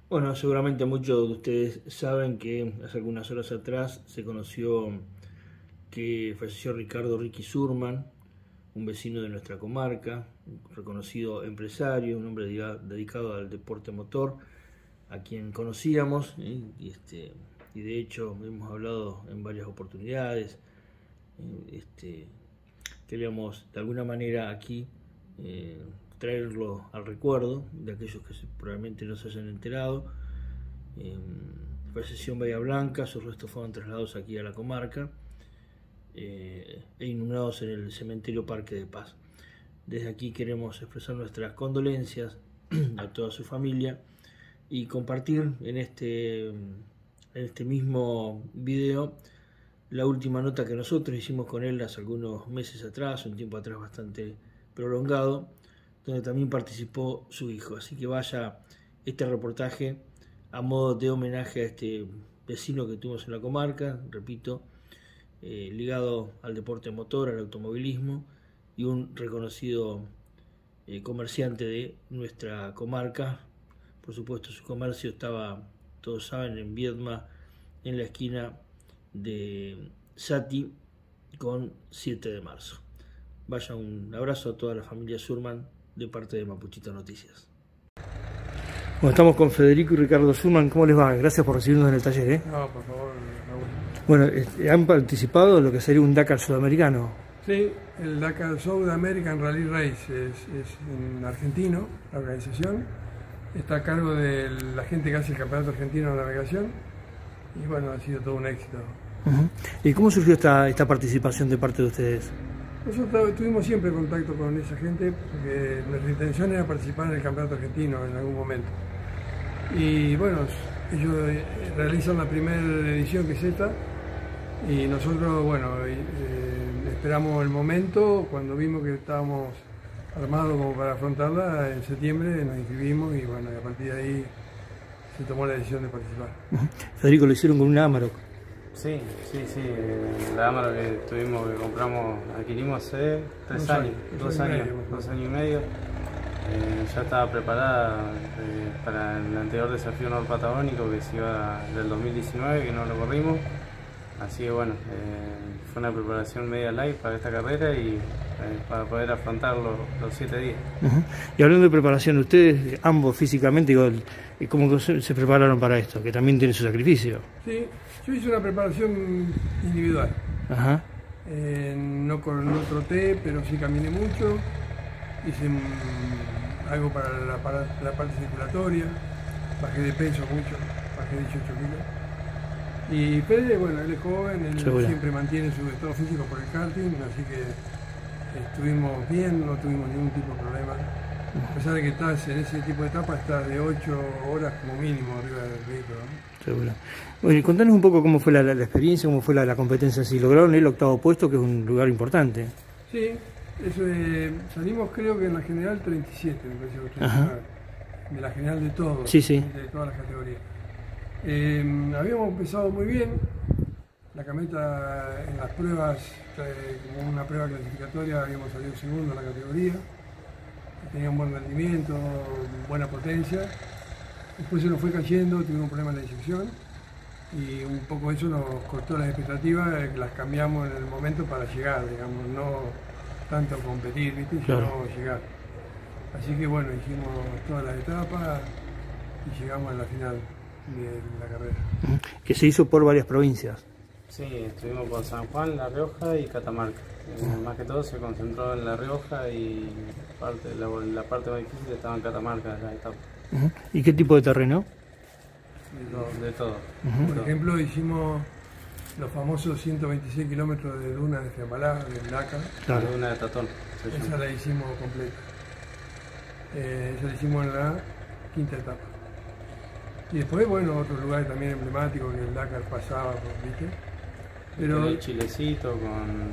Bueno, seguramente muchos de ustedes saben que hace algunas horas atrás se conoció que falleció Ricardo Ricky Surman, un vecino de nuestra comarca, un reconocido empresario, un hombre dedicado al deporte motor, a quien conocíamos, y de hecho hemos hablado en varias oportunidades. Queríamos de alguna manera aquí traerlo al recuerdo de aquellos que probablemente no se hayan enterado. Falleció en Bahía Blanca, sus restos fueron trasladados aquí a la comarca e inhumados en el cementerio Parque de Paz. Desde aquí queremos expresar nuestras condolencias a toda su familia y compartir en este mismo video la última nota que nosotros hicimos con él hace algunos meses atrás, un tiempo atrás bastante prolongado, donde también participó su hijo. Así que vaya este reportaje a modo de homenaje a este vecino que tuvimos en la comarca, repito, ligado al deporte motor, al automovilismo, y un reconocido comerciante de nuestra comarca. Por supuesto, su comercio estaba, todos saben, en Viedma, en la esquina de Sati con 7 de marzo. Vaya un abrazo a toda la familia Surman de parte de Mapuchito Noticias. Bueno, estamos con Federico y Ricardo Surman. ¿Cómo les va? Gracias por recibirnos en el taller. No, por favor, Raúl. Bueno, ¿han participado en lo que sería un Dakar sudamericano? Sí, el Dakar South American Rally Race es en argentino, la organización. Está a cargo de la gente que hace el Campeonato Argentino de Navegación. Y bueno, ha sido todo un éxito. ¿Y cómo surgió esta participación de parte de ustedes? Nosotros tuvimos siempre contacto con esa gente porque nuestra intención era participar en el Campeonato Argentino en algún momento. Y bueno, ellos realizan la primera edición, que es esta, y nosotros, bueno, esperamos el momento. Cuando vimos que estábamos armados como para afrontarla, en septiembre nos inscribimos y bueno, a partir de ahí se tomó la decisión de participar. Federico, lo hicieron con un Amarok. Sí, la Amarok que compramos, adquirimos hace 3 años, 2 años y medio. Ya estaba preparada para el anterior desafío norpatagónico que se iba del 2019, que no lo corrimos. Así que bueno, fue una preparación media light para esta carrera y para poder afrontar los 7 días. Y hablando de preparación, ustedes ambos físicamente, ¿cómo se prepararon para esto? Que también tiene su sacrificio. Sí, yo hice una preparación individual. Ajá. No troté, pero sí caminé mucho. Hice algo para la parte circulatoria. Bajé de peso mucho, bajé 18 kilos. Y Fede, bueno, él es joven, él siempre mantiene su estado físico por el karting, así que estuvimos bien, no tuvimos ningún tipo de problema. A pesar de que estás en ese tipo de etapa, estás de 8 horas como mínimo arriba del vehículo, ¿no? Seguro. Bueno, y contanos un poco cómo fue la experiencia, cómo fue la competencia. Si lograron el 8º puesto, que es un lugar importante. Sí, eso salimos creo que en la general 37, me parece, 39, de la general de todos, sí. De todas las categorías. Habíamos empezado muy bien, la camioneta en las pruebas, como una prueba clasificatoria, habíamos salido segundo en la categoría, tenía un buen rendimiento, buena potencia. Después se nos fue cayendo, tuvimos un problema en la inyección y un poco eso nos cortó las expectativas, las cambiamos en el momento para llegar, digamos, no tanto competir, ¿viste? Sino llegar. Así que bueno, hicimos todas las etapas y llegamos a la final de la carrera. Que se hizo por varias provincias. Sí, estuvimos por San Juan, La Rioja y Catamarca. Más que todo se concentró en La Rioja y la parte más difícil estaba en Catamarca, la etapa. ¿Y qué tipo de terreno? De todo. Por ejemplo, hicimos los famosos 126 kilómetros de dunas de Fiambalá, del Dakar. La duna de Tatón. Esa la hicimos completa. Esa la hicimos en la 5ª etapa. Y después, bueno, otros lugares también emblemáticos que el Dakar pasaba, ¿viste? Pero el chilecito con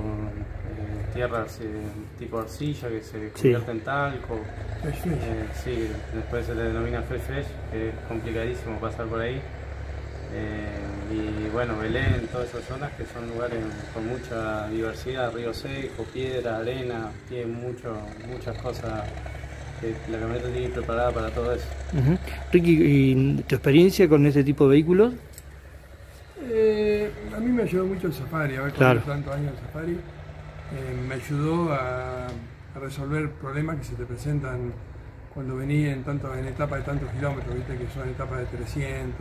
su tierra tipo arcilla que se convierte en talco. Sí, después se le denomina fresh, que es complicadísimo pasar por ahí. Y bueno, Belén, todas esas zonas que son lugares con mucha diversidad, río seco, piedra, arena, tiene muchas cosas que la camioneta tiene que ir preparada para todo eso. Ricky, ¿y tu experiencia con este tipo de vehículos? A mí me ayudó mucho el Safari, haber corrido tantos años el Safari. Me ayudó a resolver problemas que se te presentan cuando venís en etapas de tantos kilómetros, viste que son etapas de 300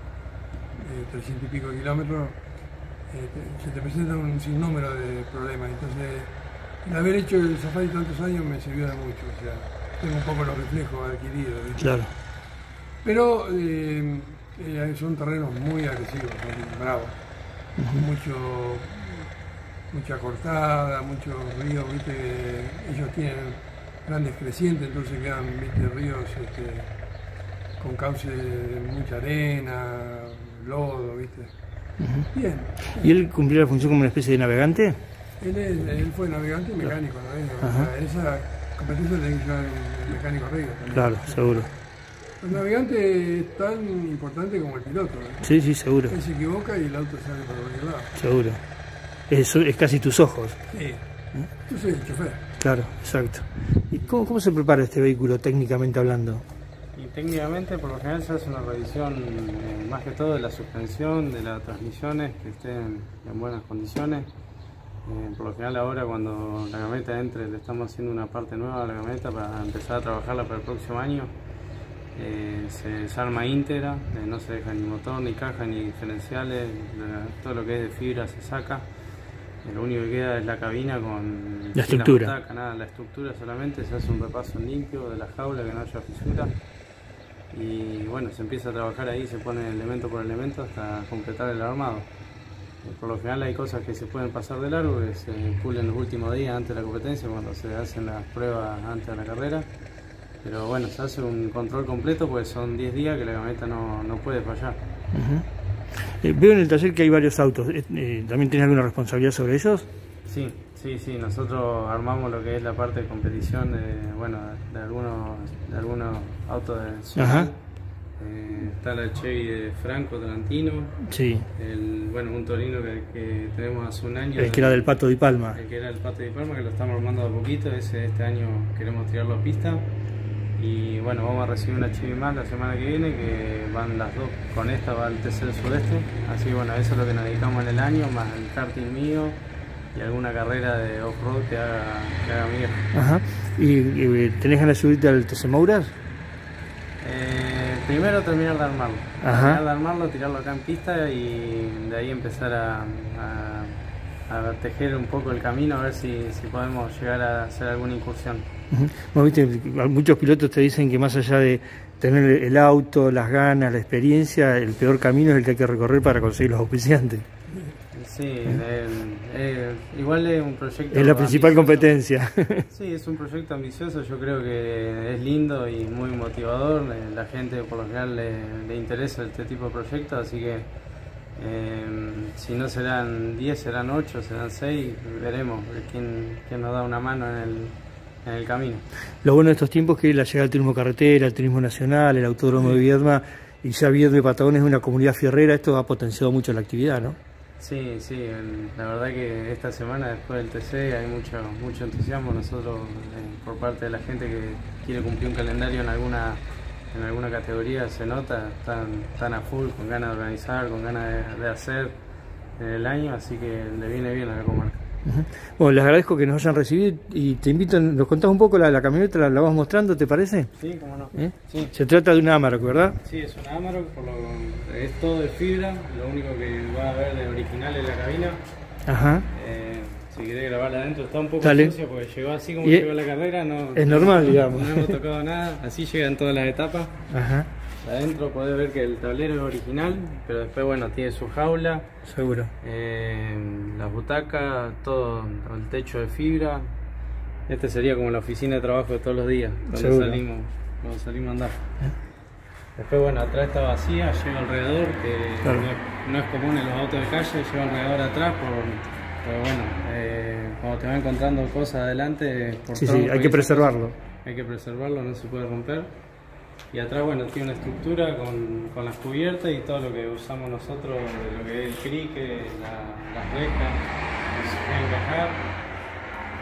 y pico kilómetros, se te presentan un sinnúmero de problemas. Entonces, el haber hecho el Safari tantos años me sirvió de mucho, o sea, tengo un poco los reflejos adquiridos, ¿viste? Claro. Pero son terrenos muy agresivos, muy bravos, mucha cortada, muchos ríos, viste, ellos tienen grandes crecientes, entonces quedan, viste, ríos con cauce de mucha arena, lodo, viste. Bien. ¿Y él cumplió la función como una especie de navegante? Él fue navegante y mecánico, ¿no? O sea, esa competencia tiene que llevar el mecánico arriba también. Claro, seguro. El navegante es tan importante como el piloto, ¿no? Sí, sí, seguro. Él se equivoca y el auto sale para cualquier lado. Seguro. Es casi tus ojos. Sí. Yo soy el chofer. Claro, exacto. ¿Y cómo se prepara este vehículo técnicamente hablando? Y técnicamente, por lo general, se hace una revisión más que todo de la suspensión, de las transmisiones, que estén en buenas condiciones. Por lo general ahora cuando la camioneta entre, le estamos haciendo una parte nueva a la camioneta para empezar a trabajarla para el próximo año. Se arma íntegra, no se deja ni motor, ni caja, ni diferenciales, todo lo que es de fibra se saca. Lo único que queda es la cabina con la estructura. La butaca, nada, la estructura solamente, se hace un repaso limpio de la jaula, que no haya fisura. Y bueno, se empieza a trabajar ahí, se pone elemento por elemento hasta completar el armado. Por lo general hay cosas que se pueden pasar de largo, que se pulen los últimos días antes de la competencia, cuando se hacen las pruebas antes de la carrera. Pero bueno, se hace un control completo porque son 10 días que la camioneta no puede fallar. Veo en el taller que hay varios autos. ¿También tenés alguna responsabilidad sobre ellos? Sí. Nosotros armamos lo que es la parte de competición de algunos autos de ciudad. Está la Chevy de Franco Tarantino. Sí. Un Torino que tenemos hace un año. El que era del Pato Di Palma. El que era el Pato Di Palma, que lo estamos armando de a poquito. Este año queremos tirarlo a pista. Y bueno, vamos a recibir una Chevy más la semana que viene, que van las dos, con esta va al TC del Sudeste, así que bueno, eso es lo que nos dedicamos en el año, más el karting mío y alguna carrera de off-road que haga mi viejo. Ajá. ¿Y tenés ganas de subirte al TC Mouras? Primero terminar de armarlo, tirarlo acá en pista y de ahí empezar a tejer un poco el camino, a ver si podemos llegar a hacer alguna incursión. Bueno, viste, muchos pilotos te dicen que más allá de tener el auto, las ganas, la experiencia, el peor camino es el que hay que recorrer para conseguir los auspiciantes. Sí, igual es un proyecto. Es la principal competencia. Sí, es un proyecto ambicioso, yo creo que es lindo y muy motivador. La gente por lo general le interesa este tipo de proyectos, así que si no serán 10, serán 8, serán 6, veremos quién nos da una mano en el camino. Lo bueno de estos tiempos es que la llegada del turismo carretera, el turismo nacional, el autódromo de Viedma, y ya Viedma y Patagones es una comunidad fierrera, esto ha potenciado mucho la actividad, ¿no? Sí, la verdad que esta semana después del TC hay mucho entusiasmo. Nosotros por parte de la gente que quiere cumplir un calendario en alguna categoría se nota, están a full, con ganas de organizar, con ganas de hacer en el año, así que le viene bien a la comarca. Bueno, les agradezco que nos hayan recibido y te invito, nos contás un poco la camioneta, la vamos mostrando, ¿te parece? Sí, cómo no. Sí. Se trata de una Amarok, ¿verdad? Sí, es una Amarok, es todo de fibra, lo único que va a haber de original es la cabina. Ajá. Si querés grabarla adentro, está un poco sucia porque llegó así como y llegó la carrera, es normal, digamos. No hemos tocado nada, así llegan todas las etapas. Ajá. Adentro podés ver que el tablero es original, pero después bueno, tiene su jaula. Seguro. Las butacas, todo el techo de fibra. Este sería como la oficina de trabajo de todos los días, cuando salimos a andar. Después bueno, atrás está vacía, lleva alrededor, que claro, no es común en los autos de calle, lleva alrededor atrás, pero bueno, cuando te va encontrando cosas adelante, sí, hay que preservarlo. Hay que preservarlo, no se puede romper. Y atrás, bueno, tiene una estructura con las cubiertas y todo lo que usamos nosotros, lo que es el crique, las rejas, que se puede encajar.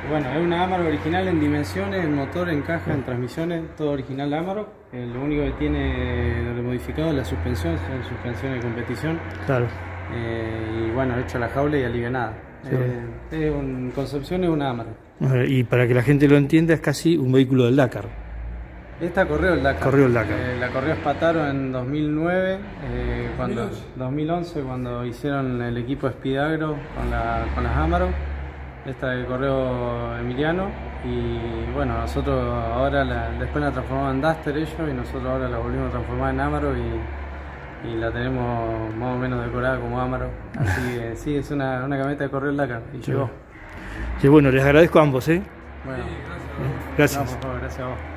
Bueno, es una Amarok original en dimensiones, en motor, en caja, en transmisiones, todo original de Amarok. Lo único que tiene modificado es la suspensión, son suspensiones de competición. Claro. Y bueno, hecho la jaula y alivianada. Sí. En concepción es una Amarok. Y para que la gente lo entienda, es casi un vehículo del Dakar. Esta corrió el Dakar. Corrió el Dakar. La corrió Spataro en 2009, 2011 cuando hicieron el equipo Speedagro con las Amarok. Esta que corrió Emiliano y bueno, nosotros ahora después la transformamos en Duster ellos y nosotros ahora la volvimos a transformar en Amarok y la tenemos más o menos decorada como Amarok. Así que sí, es una camioneta que corrió el Dakar y llegó. Sí, bueno, les agradezco a ambos, Bueno, gracias. No, por favor, gracias a vos.